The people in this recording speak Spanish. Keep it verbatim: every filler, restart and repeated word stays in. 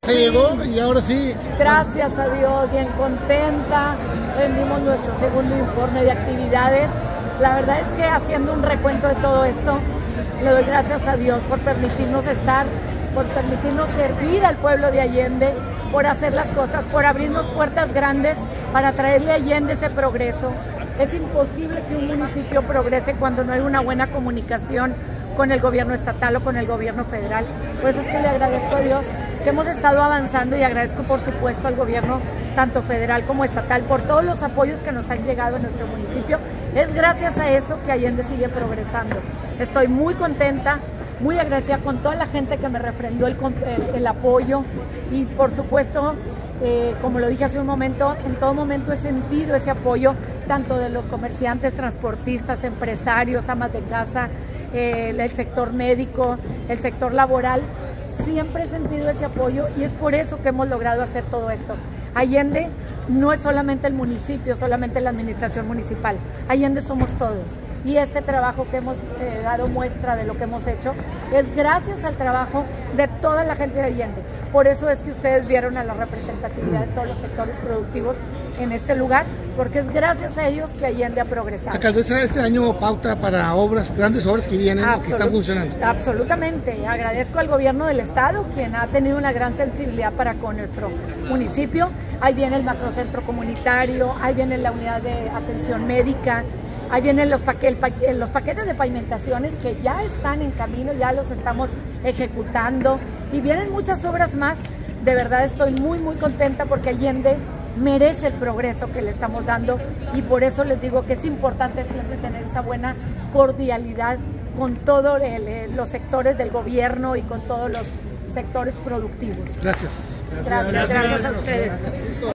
se llegó y ahora sí. Gracias a Dios, bien contenta. Rendimos nuestro segundo informe de actividades. La verdad es que haciendo un recuento de todo esto, le doy gracias a Dios por permitirnos estar, por permitirnos servir al pueblo de Allende, por hacer las cosas, por abrirnos puertas grandes para traerle a Allende ese progreso. Es imposible que un municipio progrese cuando no hay una buena comunicación con el gobierno estatal o con el gobierno federal. Por eso es que le agradezco a Dios que hemos estado avanzando y agradezco por supuesto al gobierno tanto federal como estatal por todos los apoyos que nos han llegado en nuestro municipio. Es gracias a eso que Allende sigue progresando. Estoy muy contenta, muy agradecida con toda la gente que me refrendó el, el, el apoyo y por supuesto, eh, como lo dije hace un momento, en todo momento he sentido ese apoyo tanto de los comerciantes, transportistas, empresarios, amas de casa, eh, el sector médico, el sector laboral. Siempre he sentido ese apoyo y es por eso que hemos logrado hacer todo esto. Allende no es solamente el municipio, solamente la administración municipal. Allende somos todos. Y este trabajo que hemos eh, dado muestra de lo que hemos hecho es gracias al trabajo de toda la gente de Allende. Por eso es que ustedes vieron a la representatividad de todos los sectores productivos en este lugar, porque es gracias a ellos que Allende ha progresado. Alcaldesa, este año pauta para obras, grandes obras que vienen, Absolut que están funcionando. Absolutamente. Agradezco al gobierno del estado, quien ha tenido una gran sensibilidad para con nuestro municipio. Ahí viene el macrocentro comunitario, ahí viene la unidad de atención médica, ahí vienen los, paque, pa los paquetes de pavimentaciones que ya están en camino, ya los estamos ejecutando y vienen muchas obras más. De verdad estoy muy muy contenta porque Allende merece el progreso que le estamos dando y por eso les digo que es importante siempre tener esa buena cordialidad con todos los sectores del gobierno y con todos los sectores productivos. Gracias. Gracias, gracias, gracias a ustedes.